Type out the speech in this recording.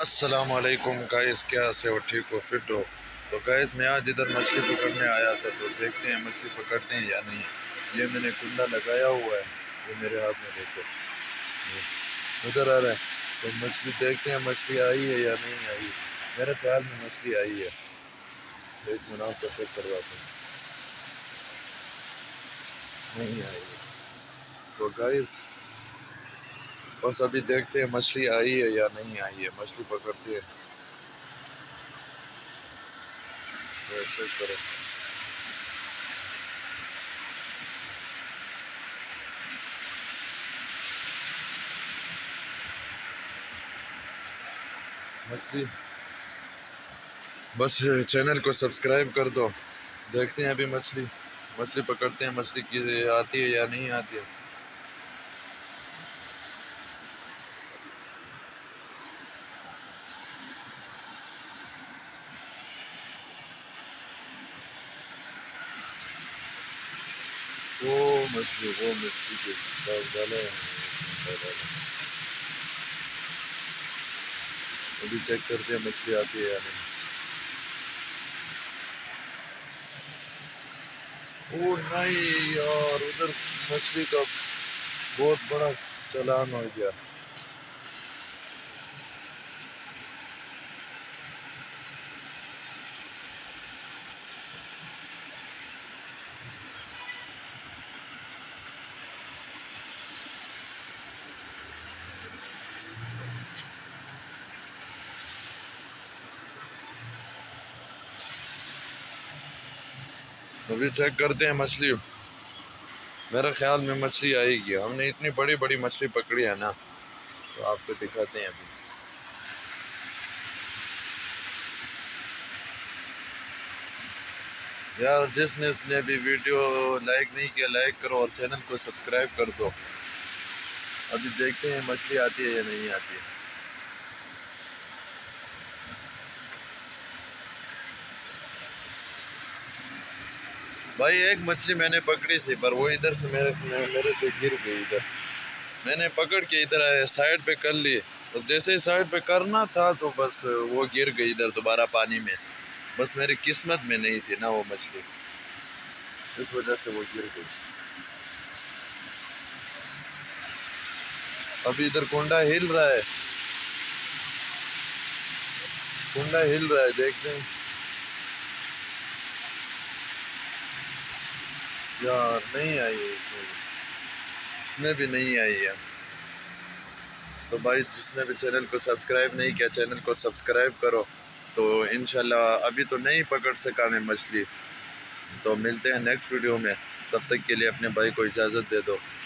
अस्सलामुअलैकुम गाइस, क्या से हो? ठीक हो? फिट हो? तो गाइस मैं आज इधर मछली पकड़ने आया था, तो देखते हैं मछली पकड़ते हैं या नहीं। ये मैंने कुंडा लगाया हुआ है, ये मेरे हाथ में देखो, ये उधर आ रहा है। तो मछली देखते हैं मछली आई है या नहीं आई। मेरे ख्याल में मछली आई है। एक मिनट से चेक करवाते हैं। नहीं आई है। तो गाइस बस अभी देखते हैं मछली आई है या नहीं आई है। मछली पकड़ते हैं, तो चेक करो। मछली बस चैनल को सब्सक्राइब कर दो। देखते हैं अभी मछली मछली पकड़ते हैं, मछली की आती है या नहीं आती है। वो मछली के पास डाले हैं। अभी चेक करते हैं मछली आती है या नहीं। ओ नहीं यार, उधर मछली का बहुत बड़ा चालान हो गया। अभी चेक करते हैं मछली। मेरे ख्याल में मछली आएगी। हमने इतनी बड़ी बड़ी मछली पकड़ी है ना, तो आपको दिखाते हैं अभी। यार जिसने भी वीडियो लाइक नहीं किया, लाइक करो और चैनल को सब्सक्राइब कर दो। अभी देखते हैं मछली आती है या नहीं आती है। भाई एक मछली मैंने पकड़ी थी, पर वो इधर से मेरे से गिर गई। इधर मैंने पकड़ के इधर साइड पे कर ली, तो जैसे ही साइड पे करना था तो बस वो गिर गई इधर दोबारा पानी में। बस मेरी किस्मत में नहीं थी ना वो मछली, इस वजह से वो गिर गई। अभी इधर कुंडा हिल रहा है, कुंडा हिल रहा है, देखते हैं। यार नहीं आई है इसमें भी नहीं आई है। तो भाई जिसने भी चैनल को सब्सक्राइब नहीं किया, चैनल को सब्सक्राइब करो। तो इंशाल्लाह अभी तो नहीं पकड़ सका मैं मछली, तो मिलते हैं नेक्स्ट वीडियो में। तब तक के लिए अपने भाई को इजाज़त दे दो।